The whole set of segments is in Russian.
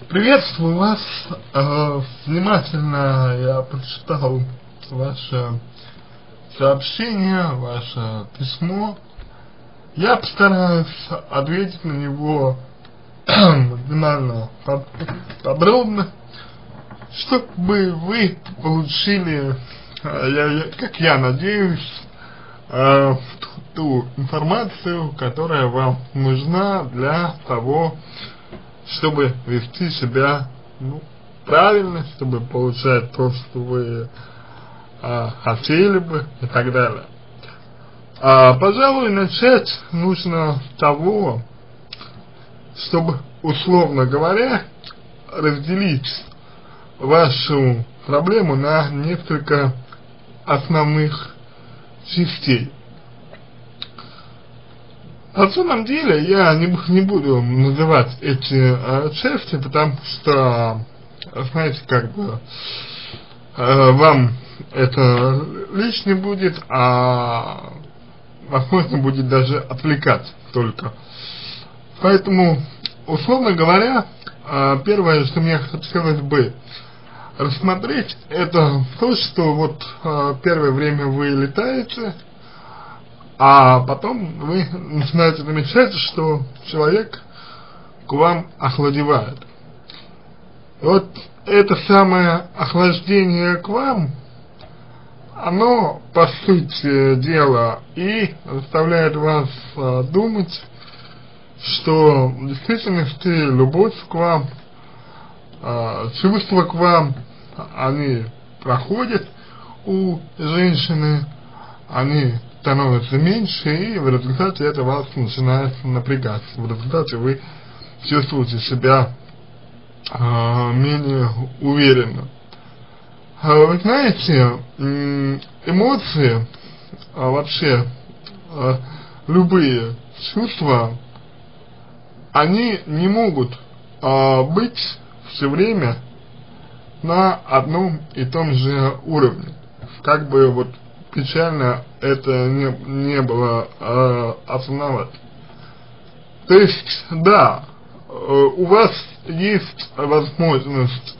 Приветствую вас. Внимательно я прочитал ваше сообщение, ваше письмо. Я постараюсь ответить на него максимально подробно, чтобы вы получили, как я надеюсь, ту информацию, которая вам нужна для того, чтобы вести себя правильно, чтобы получать то, что вы хотели бы и так далее. Пожалуй, начать нужно с того, чтобы, условно говоря, разделить вашу проблему на несколько основных частей. На самом деле я не буду называть эти части, потому что, знаете, вам это лишнее будет, возможно, будет даже отвлекать только. Поэтому, условно говоря, первое, что мне хотелось бы рассмотреть, это то, что вот первое время вы летаете, а потом вы начинаете замечать, что человек к вам охладевает. Вот это самое охлаждение к вам, оно, по сути дела, и заставляет вас думать, что в действительности любовь к вам, чувства к вам, они проходят у женщины, они становится меньше, и в результате это вас начинает напрягать. В результате вы чувствуете себя менее уверенно. Вы знаете, эмоции, вообще любые чувства, они не могут быть все время на одном и том же уровне. Как бы вот печально это не было осознавать. То есть, да, у вас есть возможность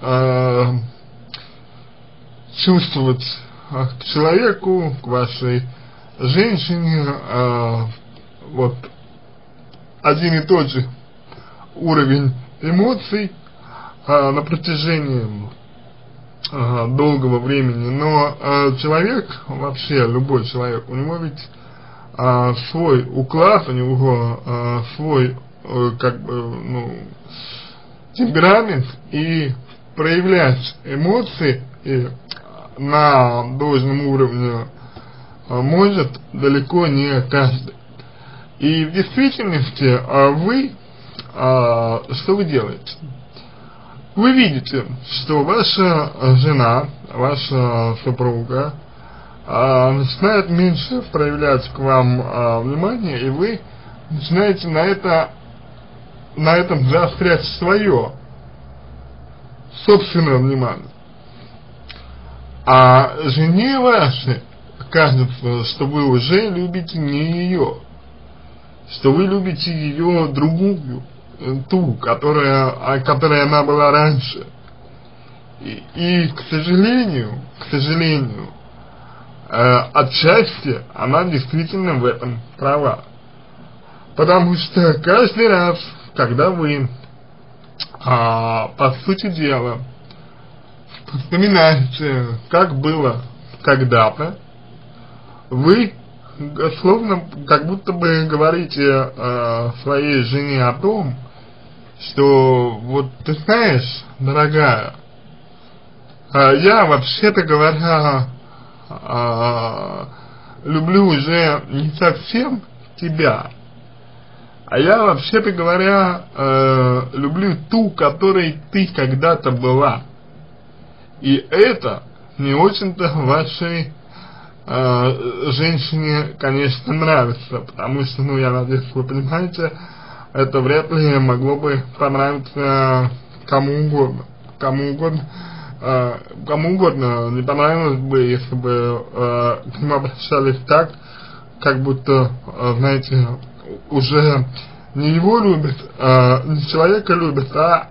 чувствовать к человеку, к вашей женщине, вот один и тот же уровень эмоций на протяжении долгого времени, но человек, вообще любой человек, у него ведь свой уклад, у него свой темперамент, и проявлять эмоции на должном уровне может далеко не каждый. И в действительности вы, что вы делаете? Вы видите, что ваша жена, ваша супруга начинает меньше проявлять к вам внимание, и вы начинаете на этом заострять свое собственное внимание. А жене вашей кажется, что вы уже любите не ее, что вы любите ее другую, ту, которая она была раньше. И к сожалению, отчасти она действительно в этом права. Потому что каждый раз, когда вы, по сути дела, вспоминаете, как было когда-то, вы словно как будто бы говорите своей жене о том, что вот ты знаешь, дорогая, я вообще-то говоря люблю уже не совсем тебя, а я вообще-то говоря люблю ту, которой ты когда-то была. И это не очень-то вашей женщине, конечно, нравится, потому что, я надеюсь, вы понимаете, это вряд ли могло бы понравиться кому угодно. Кому угодно не понравилось бы, если бы к ним обращались так, как будто, знаете, уже не его любит, не человека любит,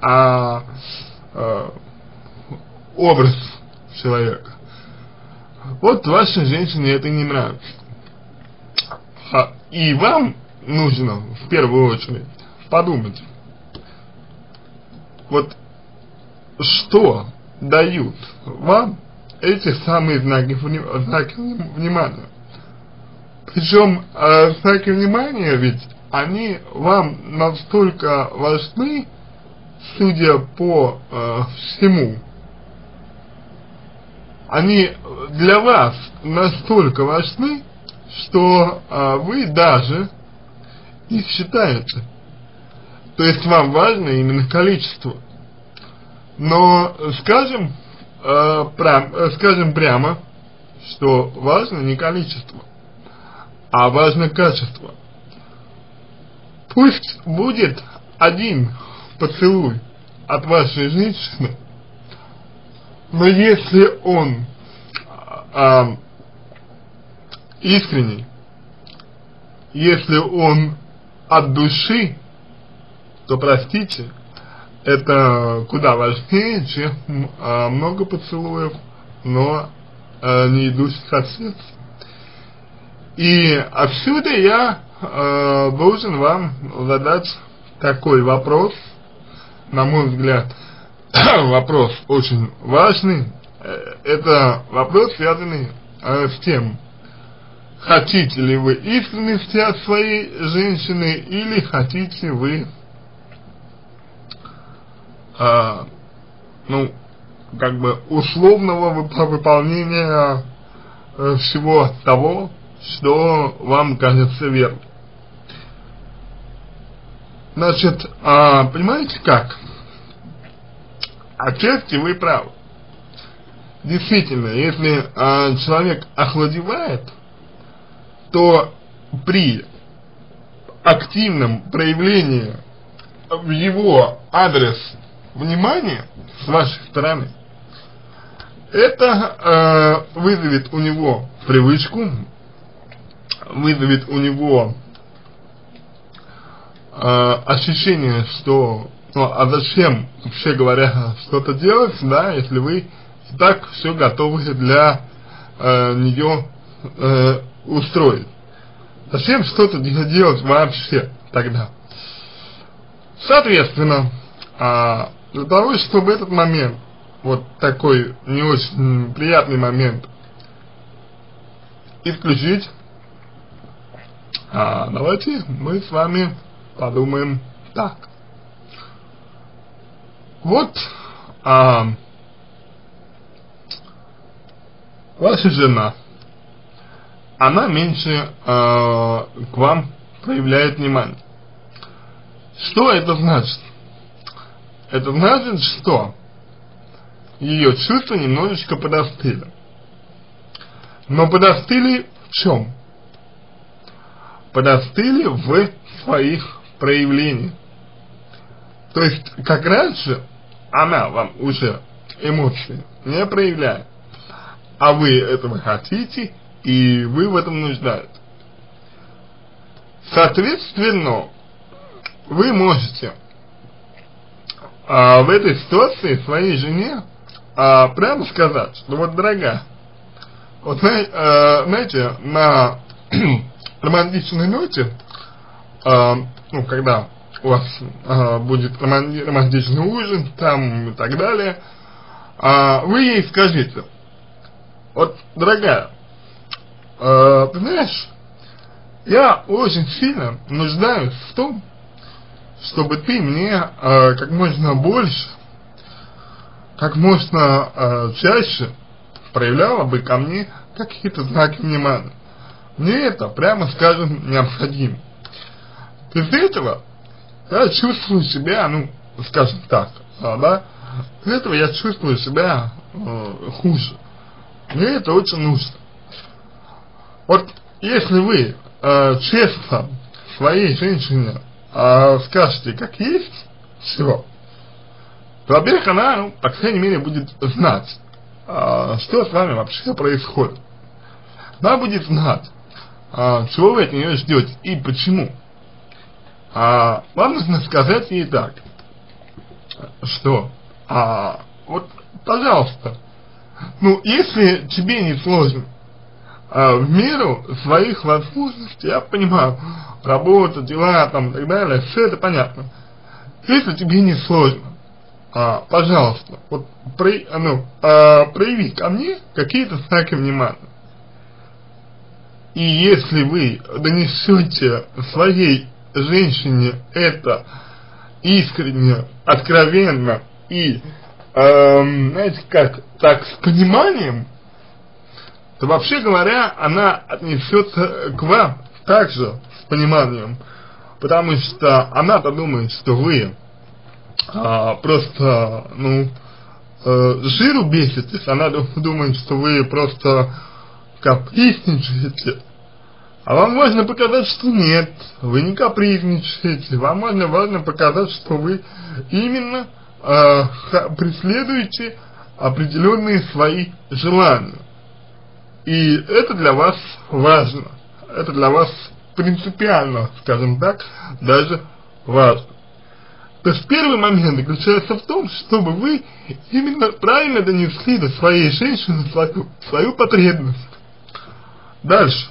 образ человека. Вот вашей женщине это не нравится. И вам нужно в первую очередь подумать, вот что дают вам эти самые знаки внимания. Причем знаки внимания ведь они вам настолько важны, судя по всему, они для вас настолько важны, что вы даже их считаете. То есть вам важно именно количество. Но скажем прямо, что важно не количество, а важно качество. Пусть будет один поцелуй от вашей женщины, но если он искренний, если он от души, то, простите, это куда важнее, чем много поцелуев, но не идущих от сердца. И отсюда я должен вам задать такой вопрос, на мой взгляд, вопрос очень важный. Это вопрос, связанный с тем, хотите ли вы искренности от своей женщины, или хотите вы условного выполнения всего того, что вам кажется верным. Значит, понимаете как? Отчасти вы правы. Действительно, если человек охладевает, то при активном проявлении в его адрес внимания с вашей стороны, это вызовет у него привычку, вызовет у него ощущение, что зачем, вообще говоря, что-то делать, да, если вы и так все готовы для нее устроить. Зачем что-то делать вообще тогда? Соответственно, для того, чтобы этот момент, вот такой не очень приятный момент, исключить, давайте мы с вами подумаем так. Вот ваша жена, она меньше к вам проявляет внимание. Что это значит? Это значит, что ее чувства немножечко подостыли. Но подостыли в чем? Подостыли в своих проявлениях. То есть, как раньше, она вам уже эмоции не проявляет, а вы этого хотите, и вы в этом нуждаетесь. Соответственно, вы можете в этой ситуации своей жене прямо сказать, что вот, дорогая, вот знаете, на романтичной ноте, когда у вас будет романтичный ужин, там и так далее, вы ей скажите: вот, дорогая, ты знаешь, я очень сильно нуждаюсь в том, чтобы ты мне как можно больше, как можно чаще проявляла бы ко мне какие-то знаки внимания. Мне это, прямо скажем, необходимо. Без этого я чувствую себя, скажем так, да, без этого я чувствую себя хуже. Мне это очень нужно. Вот если вы честно своей женщине скажете, как есть всего, то, во-первых, она, по крайней мере, будет знать, что с вами вообще происходит. Она будет знать, чего вы от нее ждете и почему. вам нужно сказать ей так, что, вот, пожалуйста, ну, если тебе не сложно, в меру своих возможностей, я понимаю, работа, дела, там, и так далее, все это понятно. Если тебе не сложно, пожалуйста, вот, прояви ко мне какие-то знаки внимания. И если вы донесете своей женщине это искренне, откровенно и, знаете как, так, с пониманием, то, вообще говоря, она отнесется к вам также с пониманием, потому что она-то думает, что вы просто, жиру беситесь, она думает, что вы просто капризничаете, а вам важно показать, что нет, вы не капризничаете, вам важно показать, что вы именно преследуете определенные свои желания. И это для вас важно, это для вас принципиально, скажем так, даже важно. То есть первый момент заключается в том, чтобы вы именно правильно донесли до своей женщины свою потребность. Дальше.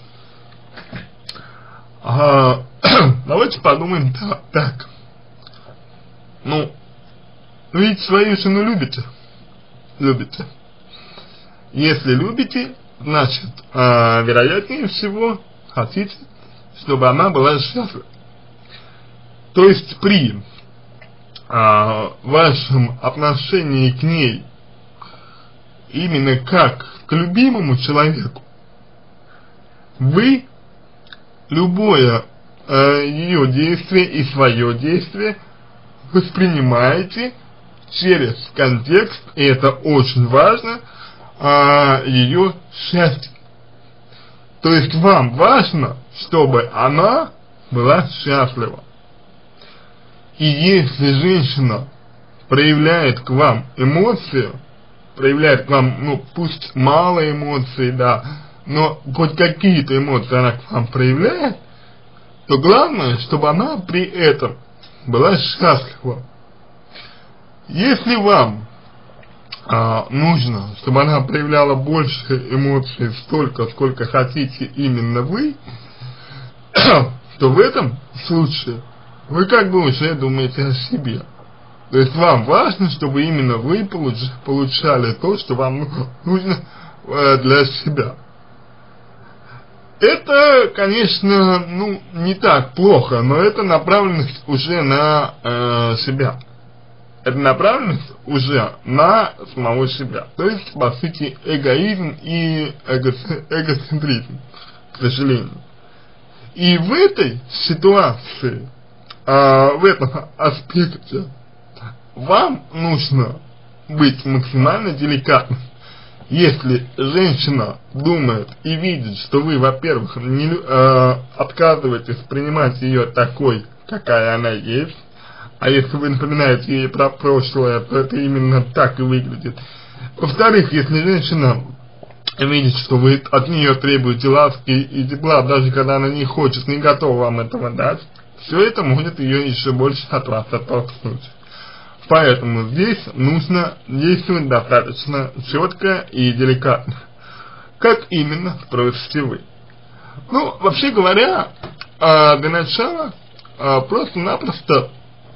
Давайте подумаем так. Ну, вы ведь свою жену любите? Любите. Если любите, значит, вероятнее всего, хотите, чтобы она была счастлива. То есть при вашем отношении к ней именно как к любимому человеку, вы любое ее действие и свое действие воспринимаете через контекст, и это очень важно, ее счастье. То есть вам важно, чтобы она была счастлива. И если женщина проявляет к вам эмоции, проявляет к вам, пусть мало эмоций, да, но хоть какие-то эмоции она к вам проявляет, то главное, чтобы она при этом была счастлива. Если вам нужно, чтобы она проявляла больше эмоций, столько, сколько хотите именно вы, то в этом случае вы как бы уже думаете о себе. То есть вам важно, чтобы именно вы получали то, что вам нужно для себя. Это, конечно, не так плохо, но это направленность уже на себя. Это направленность уже на самого себя. То есть, по сути, эгоизм и эгоцентризм, к сожалению. И в этой ситуации, в этом аспекте, вам нужно быть максимально деликатным. Если женщина думает и видит, что вы, во-первых, отказываетесь принимать ее такой, какая она есть, а если вы напоминаете ей про прошлое, то это именно так и выглядит. Во-вторых, если женщина видит, что вы от нее требуете ласки и тепла, даже когда она не хочет, не готова вам этого дать, все это может ее еще больше от вас оттолкнуть. Поэтому здесь нужно действовать достаточно четко и деликатно. Как именно спросите вы? Вообще говоря, для начала просто-напросто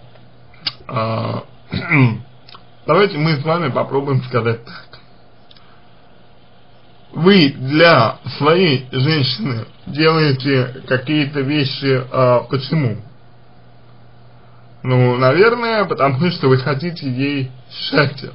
давайте мы с вами попробуем сказать так. Вы для своей женщины делаете какие-то вещи, почему? Наверное, потому что вы хотите ей счастья.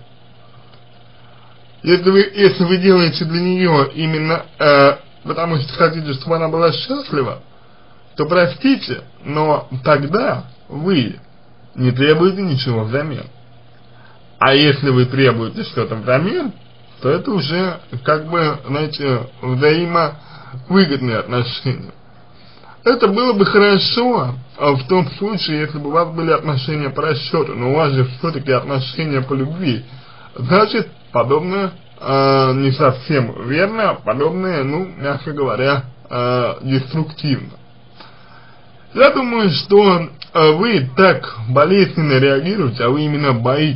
Если вы делаете для нее именно потому что хотите, чтобы она была счастлива, то простите, но тогда вы не требуете ничего взамен. А если вы требуете что-то взамен, то это уже, знаете, взаимовыгодные отношения. Это было бы хорошо в том случае, если бы у вас были отношения по расчету, но у вас же все-таки отношения по любви. Значит, подобное не совсем верно, подобное, мягко говоря, деструктивно. Я думаю, что вы так болезненно реагируете, а вы именно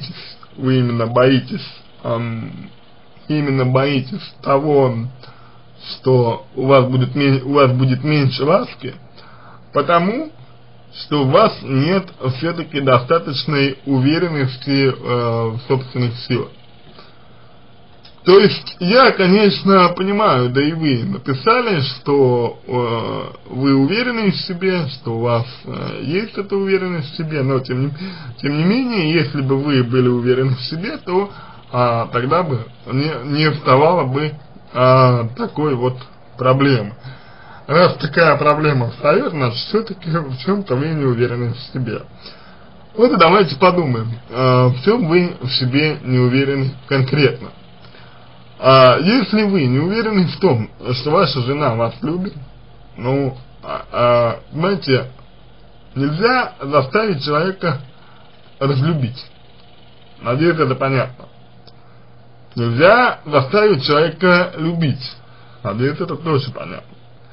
боитесь того, что у вас будет меньше ласки, потому что у вас нет все-таки достаточной уверенности в собственных силах. То есть я, конечно, понимаю, да и вы написали, что вы уверены в себе, что у вас есть эта уверенность в себе, но тем не менее, если бы вы были уверены в себе, то тогда бы не вставала бы такой вот проблемы. Раз такая проблема встает, значит, все-таки в чем-то вы не уверены в себе. Вот и давайте подумаем, в чем вы в себе не уверены конкретно. Если вы не уверены в том, что ваша жена вас любит, ну, знаете, нельзя заставить человека разлюбить. Надеюсь, это понятно. Нельзя заставить человека любить. Надеюсь, это тоже понятно.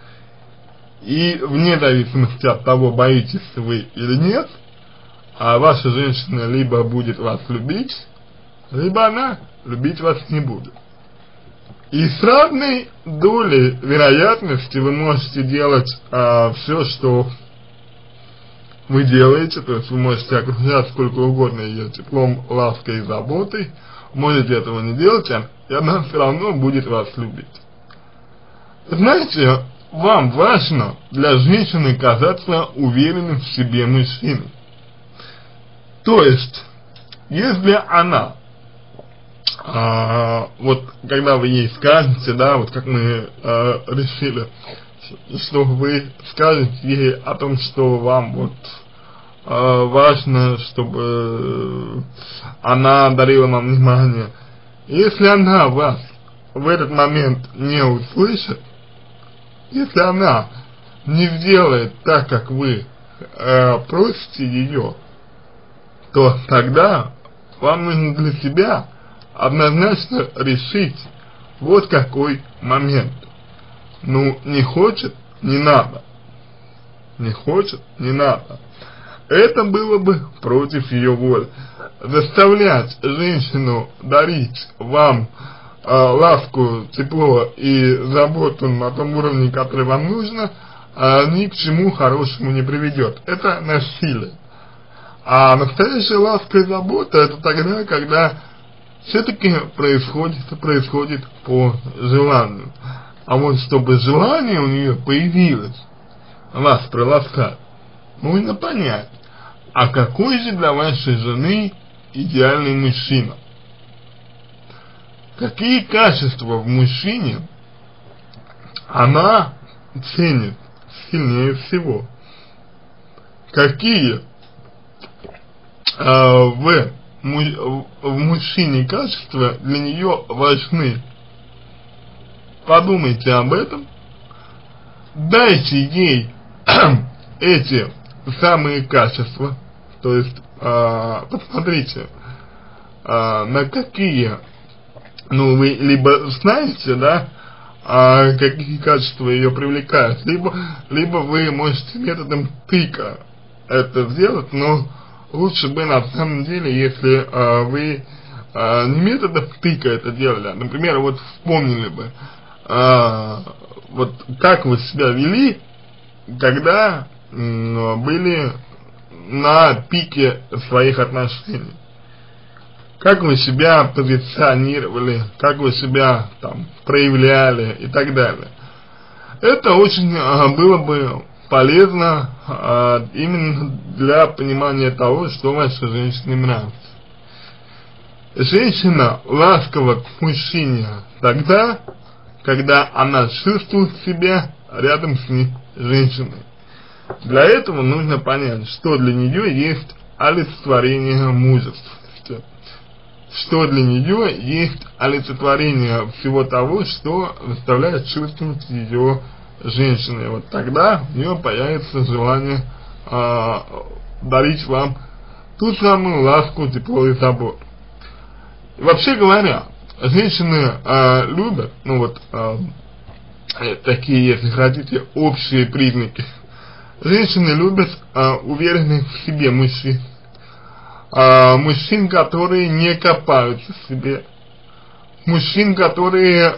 И вне зависимости от того, боитесь вы или нет, ваша женщина либо будет вас любить, либо она любить вас не будет. И с равной долей вероятности вы можете делать все, что вы делаете, то есть вы можете окружать сколько угодно ее теплом, лаской и заботой, можете этого не делать, и она все равно будет вас любить. Знаете, вам важно для женщины казаться уверенным в себе мужчиной. То есть, если она вот когда вы ей скажете, да, вот как мы решили, что вы скажете ей о том, что вам вот важно, чтобы она дарила вам внимание. Если она вас в этот момент не услышит, если она не сделает так, как вы просите ее, то тогда вам нужно для себя однозначно решить вот какой момент. Ну, не хочет, не надо. Не хочет, не надо. Это было бы против ее воли. Заставлять женщину дарить вам ласку, тепло и заботу на том уровне, который вам нужно, ни к чему хорошему не приведет. Это насилие. А настоящая ласка и забота — это тогда, когда все-таки происходит по желанию. А вот чтобы желание у нее появилось вас приласкать, нужно понять, а какой же для вашей жены идеальный мужчина? Какие качества в мужчине она ценит сильнее всего? Какие в мужчине качества для нее важны? Подумайте об этом, дайте ей эти самые качества, то есть посмотрите, на какие, ну, вы либо знаете, да, какие качества ее привлекают, либо вы можете методом тыка это сделать, но лучше бы на самом деле, если вы не методом тыка это делали, а, например, вот вспомнили бы, вот как вы себя вели, когда были на пике своих отношений. Как вы себя позиционировали, как вы себя там проявляли и так далее. Это очень было бы полезно именно для понимания того, что вашей женщине нравится. Женщина ласкова к мужчине тогда, когда она чувствует себя рядом с ней женщиной. Для этого нужно понять, что для нее есть олицетворение мужественности, что для нее есть олицетворение всего того, что заставляет чувствовать ее женщиной. Вот тогда у нее появится желание дарить вам ту самую ласку, тепло и заботу. И вообще говоря, женщины любят, ну вот, такие, если хотите, общие признаки Женщины любят уверенных в себе мужчин. Мужчин, которые не копаются в себе. Мужчин, которые,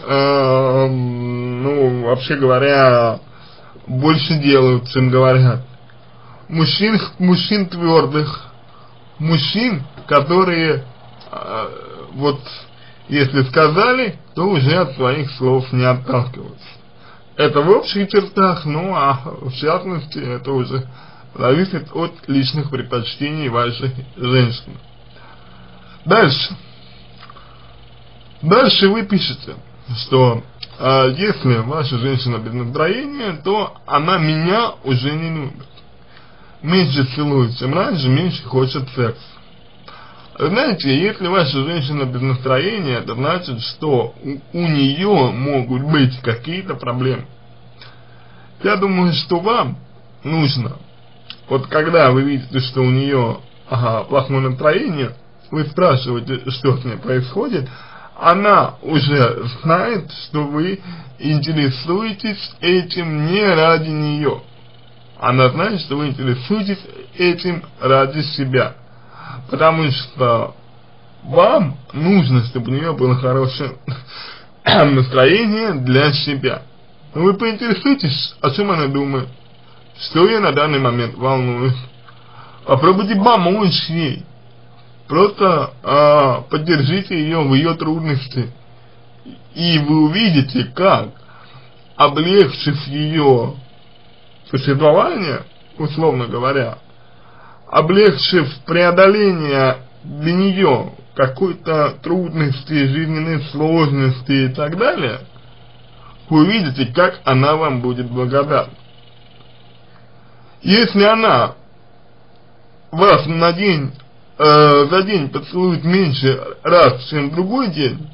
ну, вообще говоря, больше делают, чем говорят. Мужчин твердых. Мужчин, которые, вот, если сказали, то уже от своих слов не отталкиваются. Это в общих чертах, ну, а в частности, это уже зависит от личных предпочтений вашей женщины. Дальше вы пишете, что если ваша женщина без настроения, то она меня уже не любит. Меньше целует, чем раньше, меньше хочет секса. Знаете, если ваша женщина без настроения, это значит, что у нее могут быть какие-то проблемы. Я думаю, что вам нужно, вот когда вы видите, что у нее плохое настроение, вы спрашиваете, что с ней происходит, она уже знает, что вы интересуетесь этим не ради нее. Она знает, что вы интересуетесь этим ради себя. Потому что вам нужно, чтобы у нее было хорошее настроение для себя. Вы поинтересуйтесь, о чем она думает, что ее на данный момент волнует. Попробуйте помочь ей. Просто поддержите ее в ее трудности. И вы увидите, как, облегчив ее существование, условно говоря, облегчив преодоление для нее какой-то трудности, жизненной сложности и так далее, вы увидите, как она вам будет благодарна. Если она вас за день поцелует меньше раз, чем в другой день,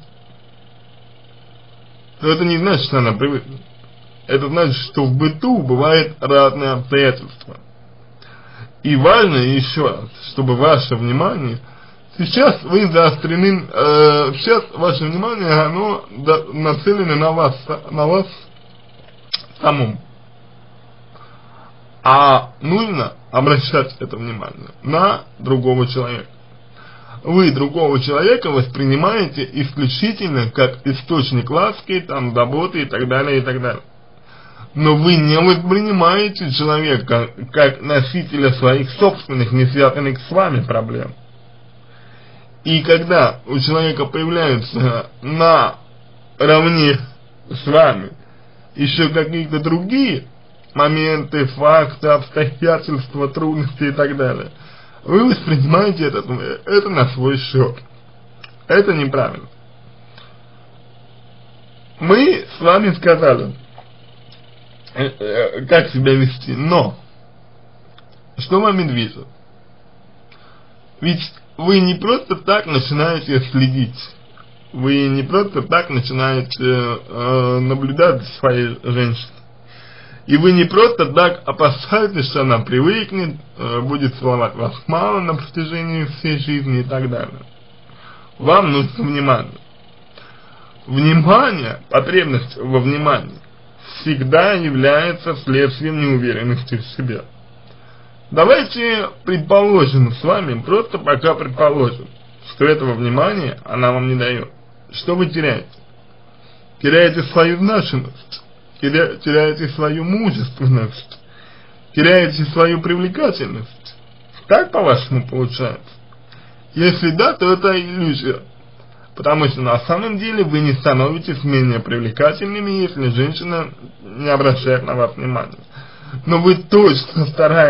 то это не значит, что она привыкнет. Это значит, что в быту бывают разные обстоятельства. И важно еще раз, чтобы ваше внимание, сейчас вы заострены, сейчас ваше внимание, оно нацелено на вас самом. А нужно обращать это внимание на другого человека. Вы другого человека воспринимаете исключительно как источник ласки, там, заботы и так далее, и так далее. Но вы не воспринимаете человека как носителя своих собственных, не связанных с вами проблем. И когда у человека появляются наравне с вами еще какие-то другие моменты, факты, обстоятельства, трудности и так далее, вы воспринимаете это на свой счет. Это неправильно. Мы с вами сказали, как себя вести, но что вами движет? Ведь вы не просто так начинаете следить, вы не просто так начинаете наблюдать за своей женщиной, и вы не просто так опасаетесь, что она привыкнет, будет целовать вас мало на протяжении всей жизни и так далее. Вам нужно внимание. Внимание, потребность во внимании всегда является следствием неуверенности в себе. Давайте предположим с вами, просто пока предположим, что этого внимания она вам не дает. Что вы теряете? Теряете свою значимость, теряете свою мужественность, теряете свою привлекательность. Так, по-вашему, получается? Если да, то это иллюзия. Потому что на самом деле вы не становитесь менее привлекательными, если женщина не обращает на вас внимания. Но вы точно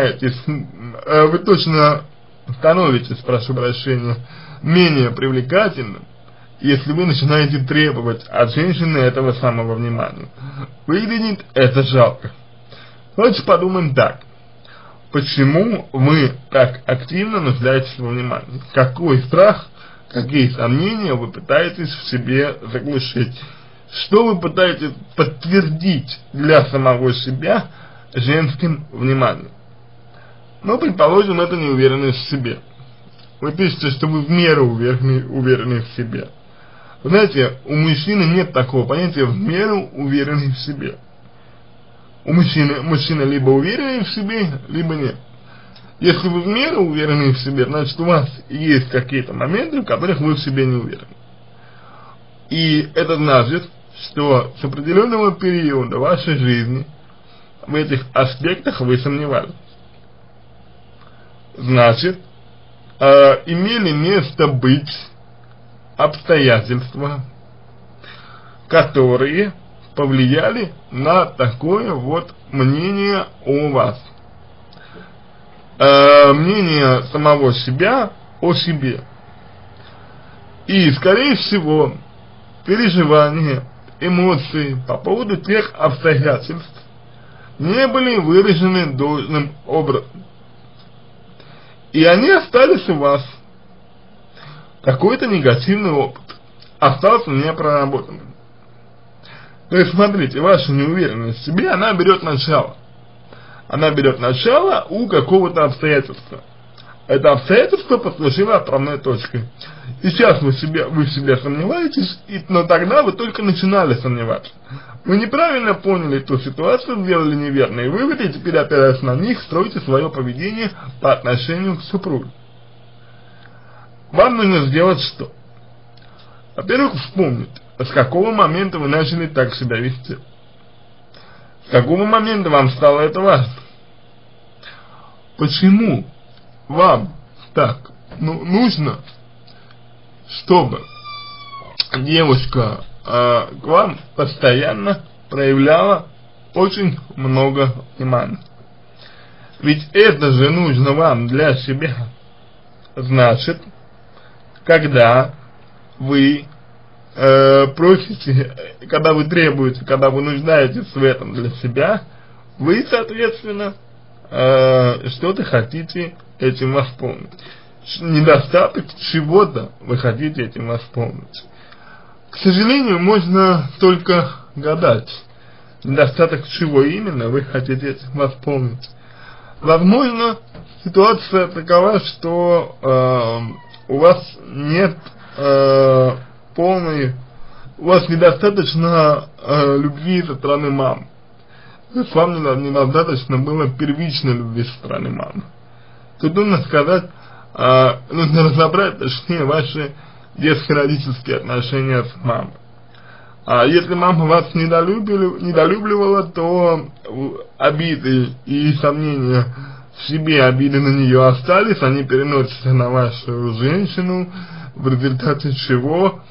становитесь, прошу прощения, менее привлекательным, если вы начинаете требовать от женщины этого самого внимания. Выглядит это жалко. Давайте подумаем так. Почему вы так активно нуждаетесь во внимании? Какой страх, какие сомнения вы пытаетесь в себе заглушить? Что вы пытаетесь подтвердить для самого себя женским вниманием? Ну, предположим, это неуверенность в себе. Вы пишете, что вы в меру уверены в себе. Вы знаете, у мужчины нет такого понятия «в меру уверенный в себе». мужчина либо уверенный в себе, либо нет. Если вы в меру уверены в себе, значит у вас есть какие-то моменты, в которых вы в себе не уверены. И это значит, что с определенного периода вашей жизни в этих аспектах вы сомневались. Значит, имели место быть обстоятельства, которые повлияли на такое вот мнение о вас. Мнение самого себя о себе. И, скорее всего, переживания, эмоции по поводу тех обстоятельств не были выражены должным образом. И они остались у вас. Какой-то негативный опыт остался непроработанным. То есть, смотрите, ваша неуверенность в себе, она берет начало. Она берет начало у какого-то обстоятельства. Это обстоятельство послужило отправной точкой. И сейчас вы в себе сомневаетесь, но тогда вы только начинали сомневаться. Вы неправильно поняли ту ситуацию, сделали неверные выводы, и теперь, опираясь на них, строите свое поведение по отношению к супругу. Вам нужно сделать что? Во-первых, вспомнить, с какого момента вы начали так себя вести. С какого момента вам стало это важно? Почему вам так нужно, чтобы девушка к вам постоянно проявляла очень много внимания? Ведь это же нужно вам для себя. Значит, когда вы просите, когда вы требуете, когда вы нуждаетесь в этом для себя, вы, соответственно, что-то хотите этим восполнить. Недостаток чего-то вы хотите этим восполнить. К сожалению, можно только гадать, недостаток чего именно вы хотите этим восполнить. Возможно, ситуация такова, что у вас нет у вас недостаточно любви со стороны мамы. То есть вам недостаточно было первичной любви со стороны мамы. Тут нужно сказать, нужно разобрать, точнее, ваши детско-родительские отношения с мамой. А если мама вас недолюбливала, то обиды и сомнения в себе, обиды на нее остались, они переносятся на вашу женщину, в результате чего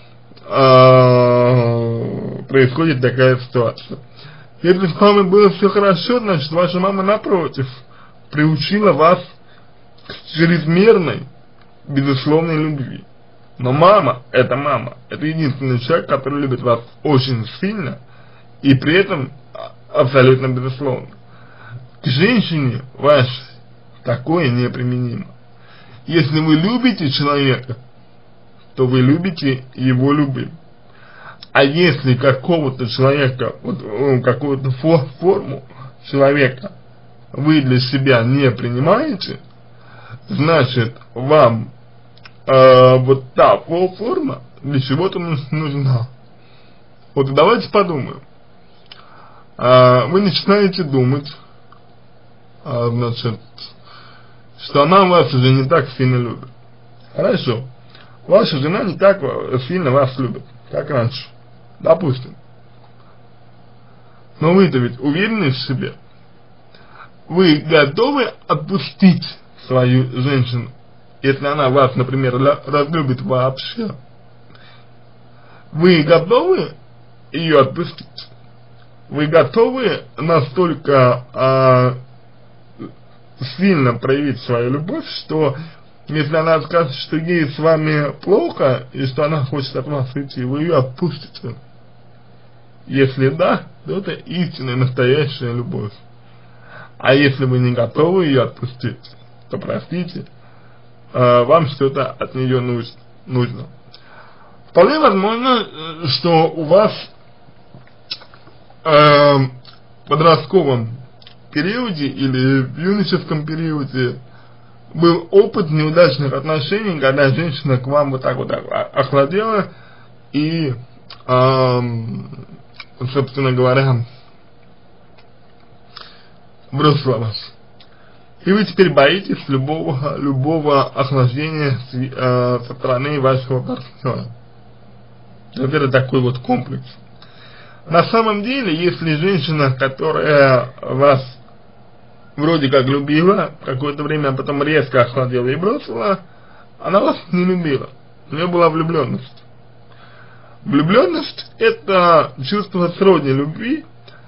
происходит такая ситуация. Если с мамой было все хорошо, значит ваша мама, напротив, приучила вас к чрезмерной, безусловной любви. Но мама, это единственный человек, который любит вас очень сильно и при этом абсолютно безусловно. К женщине вашей такое неприменимо. Если вы любите человека, то вы любите его любым. А если какого-то человека, какую-то форму человека вы для себя не принимаете, значит вам вот та форма для чего-то нужна. Вот давайте подумаем. Вы начинаете думать, значит, что она вас уже не так сильно любит. Хорошо. Ваша жена не так сильно вас любит, как раньше. Допустим. Но вы-то ведь уверены в себе. Вы готовы отпустить свою женщину, если она вас, например, разлюбит вообще? Вы готовы ее отпустить? Вы готовы настолько сильно проявить свою любовь, что если она скажет, что ей с вами плохо, и что она хочет от вас уйти, вы ее отпустите? Если да, то это истинная, настоящая любовь. А если вы не готовы ее отпустить, то простите, вам что-то от нее нужно. Вполне возможно, что у вас в подростковом периоде или в юношеском периоде был опыт неудачных отношений, когда женщина к вам вот так вот охладела и, собственно говоря, бросила вас. И вы теперь боитесь любого охлаждения со стороны вашего партнера. Вот это такой вот комплекс. На самом деле, если женщина, которая вас вроде как любила, какое-то время, а потом резко охладела и бросила, она вас не любила. У нее была влюбленность. Влюбленность — это чувство сродни любви,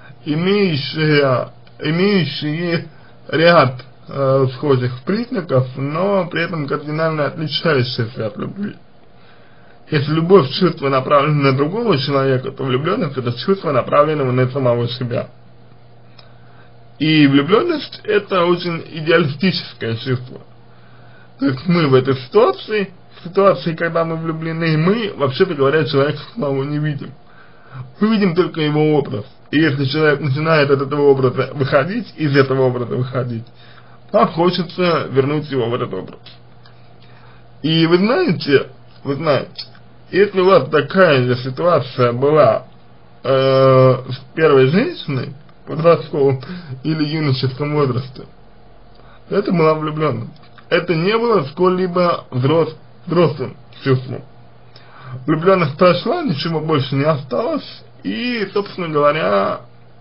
имеющие ряд схожих признаков, но при этом кардинально отличающиеся от любви. Если любовь — чувство, направленное на другого человека, то влюбленность — это чувство, направленное на самого себя. И влюбленность — это очень идеалистическое чувство. То есть мы в этой ситуации, когда мы влюблены, мы, вообще-то говоря, человека самого не видим. Мы видим только его образ. И если человек начинает от этого образа выходить, нам хочется вернуть его в этот образ. И вы знаете, если у вас такая же ситуация была с первой женщиной в подростковом или юношеском возрасте, это была влюбленность. Это не было сколь-либо взрослым чувством. Влюбленность прошла, ничего больше не осталось, и, собственно говоря,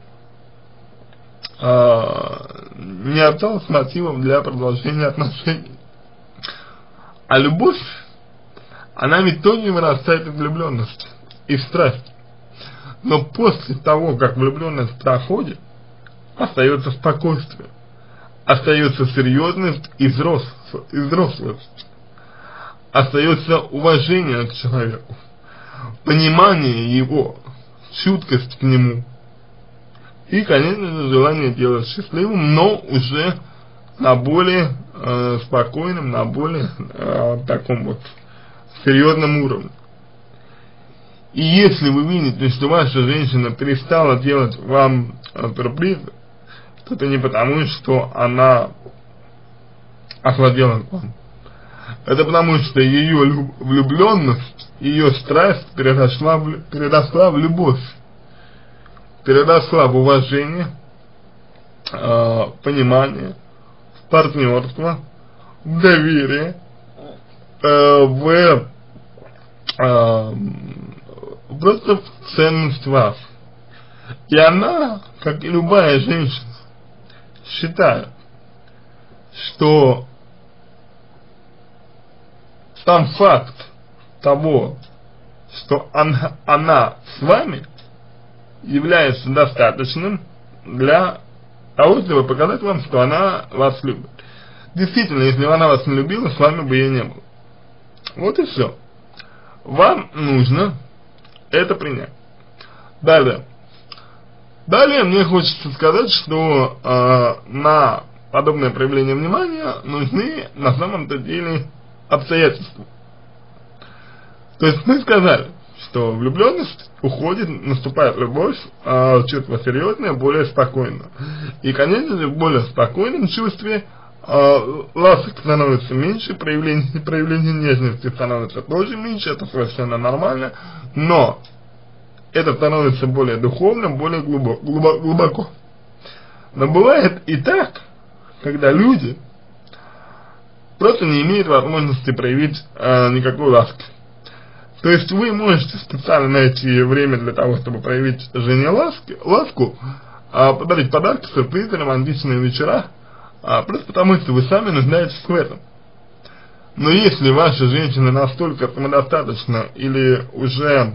не осталось мотивом для продолжения отношений. А любовь, она ведь тоже вырастает из влюбленности, из страсти. Но после того, как влюбленность проходит, остается спокойствие, остается серьезность и взрослость, остается уважение к человеку, понимание его, чуткость к нему и, конечно же, желание делать счастливым, но уже на более спокойном, на более таком вот серьезном уровне. И если вы видите, что ваша женщина перестала делать вам сюрпризы, то это не потому, что она охладела к вам. Это потому, что ее влюбленность, ее страсть переросла в любовь, переросла в уважение, понимание, в партнерство, в доверие, просто в ценность вас. И она, как и любая женщина, считает, что сам факт того, что она с вами, является достаточным для того, чтобы показать вам, что она вас любит. Действительно, если бы она вас не любила, с вами бы ее не было. Вот и все. Вам нужно это принять. Далее мне хочется сказать, что на подобное проявление внимания нужны на самом-то деле обстоятельства. То есть мы сказали, что влюбленность уходит, наступает любовь, чувство серьезное, более спокойно. И, конечно же, в более спокойном чувстве ласок становится меньше, проявление нежности становится тоже меньше, это совершенно нормально, но это становится более духовным, более глубоко. Но бывает и так, когда люди просто не имеют возможности проявить никакой ласки. То есть вы можете специально найти время для того, чтобы проявить жене ласку, подарить подарки, сюрпризы, романтичные вечера, просто потому что вы сами нуждаетесь в этом. Но если ваша женщина настолько самодостаточна или уже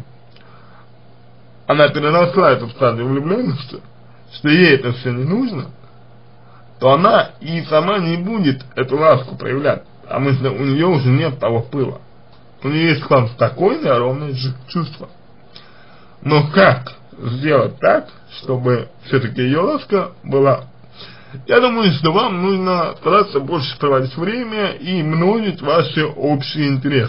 она переросла эту стадию влюбленности, что ей это все не нужно, то она и сама не будет эту ласку проявлять, потому что у нее уже нет того пыла. У нее есть к вам спокойное, ровное чувство. Но как сделать так, чтобы все-таки ее ласка была? Я думаю, что вам нужно стараться больше проводить время и множить ваши общие интересы.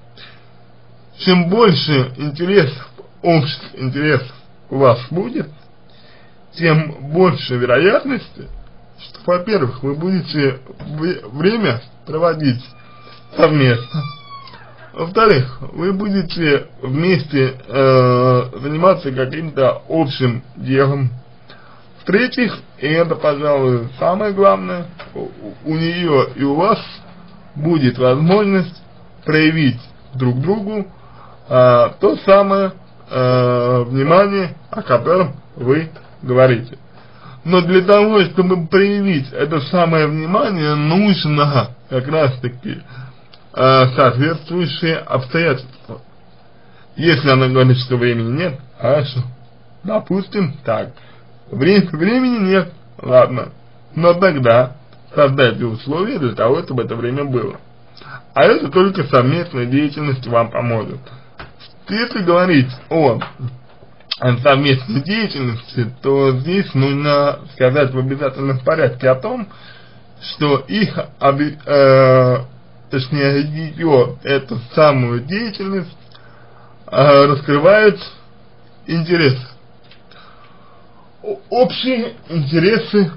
Чем больше общих интересов у вас будет, тем больше вероятности, что, во-первых, вы будете время проводить совместно. Во-вторых, вы будете вместе заниматься каким-то общим делом. В-третьих, и это, пожалуй, самое главное, у нее и у вас будет возможность проявить друг другу то самое внимание, о котором вы говорите. Но для того, чтобы проявить это самое внимание, нужно как раз таки соответствующие обстоятельства. Если она говорит, что времени нет, хорошо, допустим так, времени нет, ладно, но тогда создайте условия для того, чтобы это время было. А это только совместная деятельность вам поможет. Если говорить о совместной деятельности, то здесь нужно сказать в обязательном порядке о том, что их, точнее ее, эту самую деятельность раскрывают интересы. Общие интересы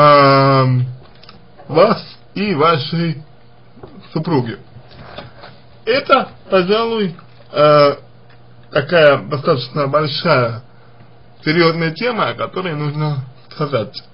вас и вашей супруги. Это, пожалуй, такая достаточно большая, серьезная тема, о которой нужно сказать.